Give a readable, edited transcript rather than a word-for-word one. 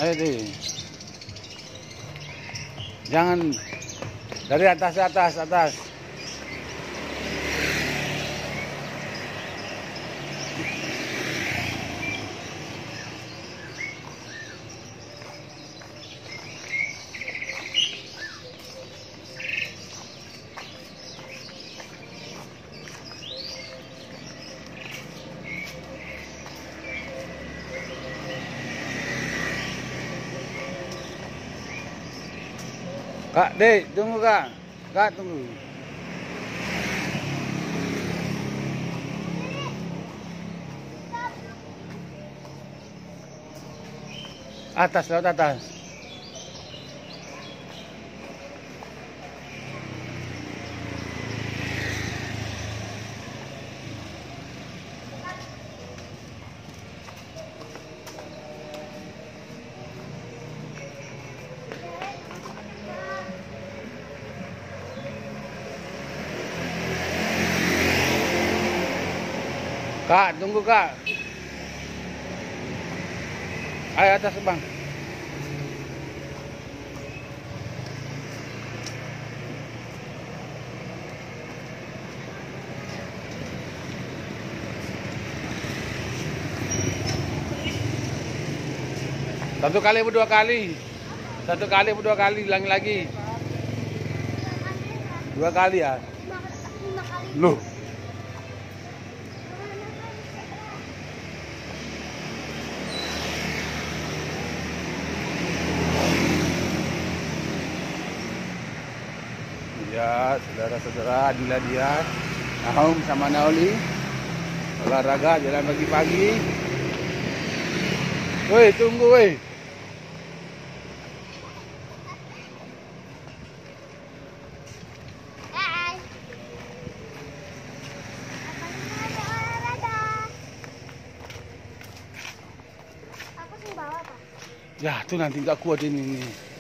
Ayo deh. Jangan dari atas atas. Kak, Dek, tunggu Kak. Kak, tunggu. Atas, laut atas. Kak, tunggu Kak. Ayo atas Bang. Satu kali atau dua kali? Satu kali atau dua kali? Ulangi lagi. Dua kali ya? 5 kali. Loh. Ya, saudara-saudara, inilah dia Naum sama Nauli olahraga jalan pagi-pagi. Woi, tunggu woi. Hai. Olahraga. Aku sih bawa, Pak. Ya, tuh nanti nggak kuat ini nih.